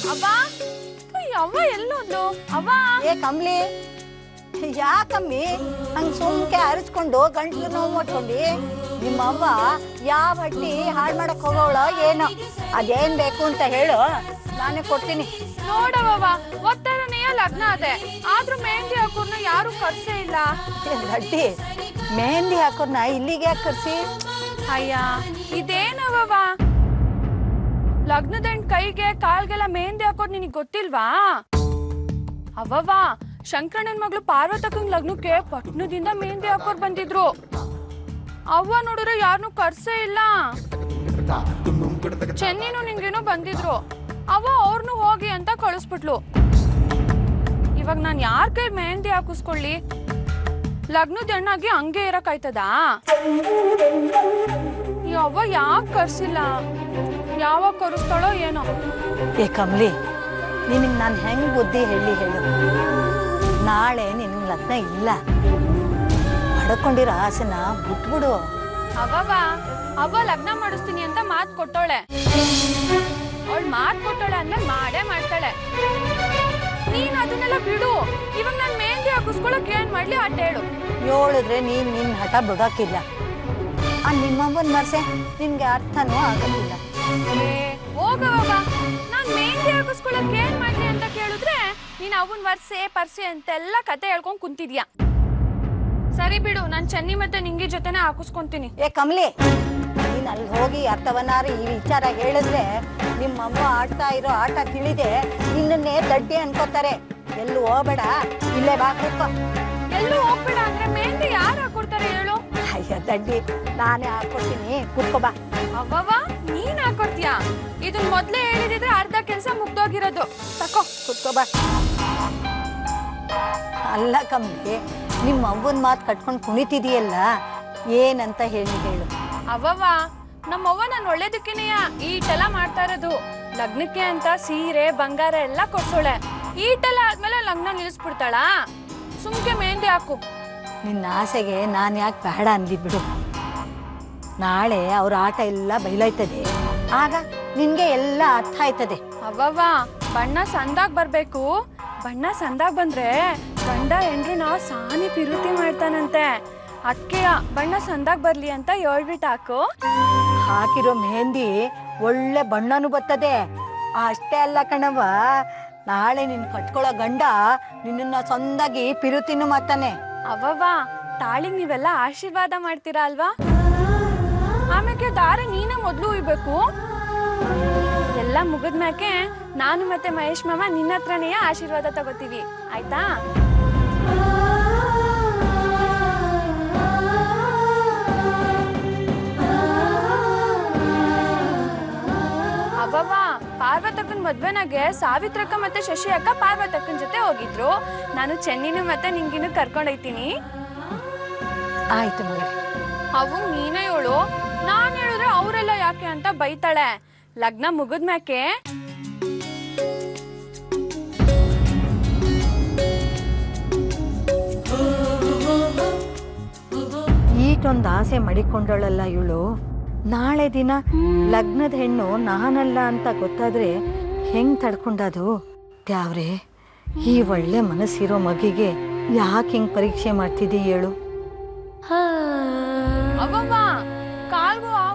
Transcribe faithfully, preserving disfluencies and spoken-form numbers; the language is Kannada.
ಅವ್ವ ಅವ್ವ ಎಲ್ಲೋದ್ಲು ಅವ್ವ? ಏ ಕಮ್ಲಿ, ಯಾಕಮ್ಮಿ ಹಂಗ್ ಸುಮ್ಕೆ ಅರಿಸ್ಕೊಂಡು ಗಂಟ್ಲು ನೋವು ಮಾಡ್ಕೊಂಡಿ? ನಿಮ್ಮವ್ವ ಯಾವ ಹಟ್ಟಿ ಹಾಳು ಮಾಡಕ್ ಹೋಗೋವಳ ಏನೋ? ಅದೇನ್ ಬೇಕು ಅಂತ ಹೇಳು, ನಾನೇ ಕೊಡ್ತೀನಿ. ನೋಡವ್ವ, ಒತ್ತಡನೆಯ ಲಗ್ನ ಅದೇ, ಆದ್ರೂ ಮೆಹಂದಿ ಹಾಕೋರ್ನ ಯಾರು ಕರ್ಸೇ ಇಲ್ಲ. ಗಡ್ಡಿ, ಮೆಹಂದಿ ಹಾಕೋರ್ನ ಇಲ್ಲಿಗೆ ಯಾಕೆ ಕರ್ಸಿ? ಅಯ್ಯ ಇದೇನವ್ವ, ಲಗ್ನದ ಕೈಗೆ ಕಾಲ್ಗೆಲ್ಲ ಮೆಹಂದಿ ಹಾಕೋದ್ ನಿನಗ್ ಗೊತ್ತಿಲ್ವಾ? ಅವವ್ವ, ಶಂಕರಣ್ಣನ್ ಮಗಳು ಪಾರ್ವತಕ್ಕಂಗ್ ಲಗ್ನಕ್ಕೆ ಪಟ್ನದಿಂದ ಮೆಹಂದಿ ಹಾಕೋರ್ ಬಂದಿದ್ರು. ಅವ್ವ ನೋಡಿದ್ರೆ ಯಾರನ್ನೂ ಕರ್ಸೇ ಇಲ್ಲ. ಚೆನ್ನಿನೂ ನಿಂಗೇನೋ ಬಂದಿದ್ರು, ಅವ್ವ ಅವ್ರನ್ನೂ ಹೋಗಿ ಅಂತ ಕಳಿಸ್ಬಿಟ್ಲು. ಇವಾಗ ನಾನ್ ಯಾರ ಕೈ ಮೆಹಂದಿ ಹಾಕಿಸ್ಕೊಳ್ಳಿ? ಲಗ್ನದ ಹೆಣ್ಣಾಗಿ ಹಂಗೆ ಇರಕಾಯ್ತದಾ? ಈ ಅವ್ವ ಯಾಕೆ ಕರ್ಸಿಲ್ಲ? ಯಾವಾಗ ಕರೆಸ್ತಾಳೋ ಏನೋ. ಏ ಕಮ್ಲಿ, ನಿನಗೆ ನಾನು ಹೆಂಗ್ ಬುದ್ಧಿ ಹೇಳಿ ಹೇಳು? ನಾಳೆ ನಿನ್ ಲಗ್ನ ಇಲ್ಲ, ಪಡ್ಕೊಂಡಿರೋ ಆಸೆನ ಬಿಟ್ಬಿಡು. ಅವವ ಅವ್ವ ಲಗ್ನ ಮಾಡಿಸ್ತೀನಿ ಅಂತ ಮಾತ್ ಕೊಟ್ಟೋಳೆ. ಅವಳು ಮಾತ್ ಕೊಟ್ಟೋಳೆ ಅಂದ್ಮೇಲೆ ಮಾಡೇ ಮಾಡ್ತಾಳೆ. ನೀನ್ ಅದನ್ನೆಲ್ಲ ಬಿಡು. ಇವಾಗ ನಾನ್ ಮೆಹಂದಿ ಹಾಕಿಸ್ಕೊಳಕ್ ಏನ್ ಮಾಡ್ಲಿ ಅಟ್ ಹೇಳು. ಹೇಳಿದ್ರೆ ನೀನ್ ನಿನ್ ಹಠ ಬಿಡೋಕಿಲ್ಲ. ಆ ನಿಮ್ಮಮ್ಮನ್ ಮರ್ಸೆ ನಿನ್ಗೆ ಅರ್ಥನೂ ಆಗೋದಿಲ್ಲ. ಹೋಗವ, ನಾನ್ ಮೆಹಂದಿ ಹಾಕಿಸ್ಕೊಳಕ್ ಏನ್ ಮಾಡ್ಲಿ ಅಂತ ಕೇಳಿದ್ರೆ ನೀನ್ ಅವನ್ ವರ್ಸೆ ಪರ್ಸೆ ಅಂತೆಲ್ಲ ಕತೆ ಹೇಳ್ಕೊಂಡ್ ಕುಂತಿದ್ಯಾ. ಸರಿ ಬಿಡು, ನಾನ್ ಚೆನ್ನಿ ಮತ್ತೆ ನಿಂಗಿ ಜೊತೆನೆ ಹಾಕಿಸ್ಕೊಂತೀನಿ. ಏ ಕಮ್ಲಿ, ನೀನ್ ಅಲ್ಲಿ ಹೋಗಿ ಅರ್ಥವನ್ನಾರು ಈ ವಿಚಾರ ಹೇಳಿದ್ರೆ ನಿಮ್ಮಮ್ಮ ಆಡ್ತಾ ಇರೋ ಆಟ ತಿಳಿದೆ ನಿನ್ನನ್ನೇ ದಡ್ಡಿ ಅನ್ಕೋತಾರೆ. ಎಲ್ಲೂ ಹೋಗ್ಬೇಡ, ಇಲ್ಲೇ ಬಾ ಕೂತ್ಕೋ. ಎಲ್ಲೂ ಹೋಗ್ಬೇಡ ಅಂದ್ರೆ ಮೆಹಂದಿ ಯಾರು ಹಾಕೊಡ್ತಾರೆ ಹೇಳು? ಅಯ್ಯ ದಡ್ಡಿ, ನಾನೇ ಹಾಕೊಡ್ತೀನಿ, ಕೂತ್ಕೋ ಬಾ. ಅವ್ವವ, ನೀನ್ ಹಾಕೊಡ್ತೀಯಾ? ಇದನ್ ಮೊದ್ಲೇ ಹೇಳಿದಿದ್ರೆ ಅರ್ಧ ಕೆಲ್ಸ ಮುಗ್ದೋಗಿರೋದು. ತಕೋ, ಕೂತ್ಕೋ ಬಾ. ಅಲ್ಲ ಕಮ್ಲಿ, ನಿಮ್ಮ ಅವ್ವನ್ ಮಾತು ಕಟ್ಕೊಂಡು ಕುಣಿತಿದೀಯಲ್ಲ, ಏನಂತ ಹೇಳಿ ಹೇಳು? ಅವ್ವವ, ನಮ್ಮವ್ವ ನಾನು ಒಳ್ಳೇದಕ್ಕೇನೆಯ ಈಟೆಲ್ಲ ಮಾಡ್ತಾ ಇರೋದು. ಲಗ್ನಕ್ಕೆ ಅಂತ ಸೀರೆ ಬಂಗಾರ ಎಲ್ಲ ಕೊಡ್ಸೋಳೆ. ಈಟೆಲ್ಲ ಆದ್ಮೇಲೆ ಲಗ್ನ ನಿಲ್ಲಿಸ್ಬಿಡ್ತಾಳ. ಸುಮ್ಕೆ ಮೆಹಂದಿ ಹಾಕು. ನಿನ್ನ ಆಸೆಗೆ ನಾನು ಯಾಕೆ ಬೇಡ ಅಂದಿ ಬಿಡು. ನಾಳೆ ಅವ್ರ ಆಟ ಎಲ್ಲ ಬಯಲಾಯ್ತದೆ, ಆಗ ನಿನ್ಗೆ ಎಲ್ಲ ಅರ್ಥ ಆಯ್ತದೆ. ಅವ್ವವ, ಬಣ್ಣ ಸಂದಾಗ್ ಬರ್ಬೇಕು. ಬಣ್ಣ ಸಂದಾಗ್ ಬಂದ್ರೆ ಗಂಡ ಹೆಂಡ್ರನ್ನ ಸಾನಿ ಪಿರುತಿ ಮಾಡ್ತಾನಂತೆ. ಅದಕ್ಕೆ ಬಣ್ಣ ಸಂದಾಗ್ ಬರ್ಲಿ ಅಂತ ಹೇಳ್ಬಿಟ್ಟು ಹಾಕು. ಹಾಕಿರೋ ಮೆಹಂದಿ ಒಳ್ಳೆ ಬಣ್ಣನು ಬರ್ತದೆ. ಅಷ್ಟೇ ಅಲ್ಲ ಕಣವ, ನಾಳೆ ನಿನ್ ಕಟ್ಕೊಳ್ಳೋ ಗಂಡ ನಿನ್ನ ಸಂದಾಗಿ ಪಿರುತಿನೂ ಮಾಡ್ತಾನೆ. ಅವ್ವವ, ತಾಳಿಗ್ ನೀವೆಲ್ಲ ಆಶೀರ್ವಾದ ಮಾಡ್ತೀರಾ ಅಲ್ವಾ? ಆಮೇಲೆ ದಾರಿ ನೀನೇ ಮೊದ್ಲು ಉಯ್ಬೇಕು. ಎಲ್ಲ ಮುಗಿದ್ಮ್ಯಾಕೆ ನಾನು ಮತ್ತೆ ಮಹೇಶ್ ಮಾಮ ನಿನ್ನ ಹತ್ರನೇ ಆಶೀರ್ವಾದ ತಗೋತೀವಿ, ಆಯ್ತಾ? ಅವ್ವವ, ಪಾರ್ವತಕ್ಕನ್ ಮದ್ವೆನಾಗೆ ಸಾವಿತ್ರಕ್ಕ ಮತ್ತೆ ಶಶಿ ಅಕ್ಕ ಪಾರ್ವತಕ್ಕನ್ ಜೊತೆ ಹೋಗಿದ್ರು. ನಾನು ಚೆನ್ನಿನೂ ಮತ್ತೆ ನಿಂಗಿನೂ ಕರ್ಕೊಂಡೋಯ್ತೀನಿ. ಆಯ್ತು ಮಗ. ಅವು ನೀನೇ ಹೇಳು, ನಾನ್ ಹೇಳಿದ್ರೆ ಅವರೆಲ್ಲ ಯಾಕೆ ಅಂತ ಬೈತಾಳೆ. ಲಗ್ನ ಮುಗಿದ್ಮ್ಯಾಕೆ ಈಟೊಂದು ಆಸೆ ಮಡಿಕೊಂಡಳಲ್ಲ ಇವಳು. ನಾಳೆ ದಿನ ಲಗ್ನದ ಹೆಣ್ಣು ನಾನಲ್ಲ ಅಂತ ಗೊತ್ತಾದ್ರೆ ಹೆಂಗ್ ತಡ್ಕೊಂಡದು? ದ್ಯಾವ್ರೆ, ಈ ಒಳ್ಳೆ ಮನಸ್ಸಿರೋ ಮಗಿಗೆ ಯಾಕೆ ಹಿಂಗ್ ಪರೀಕ್ಷೆ ಮಾಡ್ತಿದ್ದೀ ಹೇಳು? ಅವ್ವವ್ವ, ಕಾಲ್ಗೂ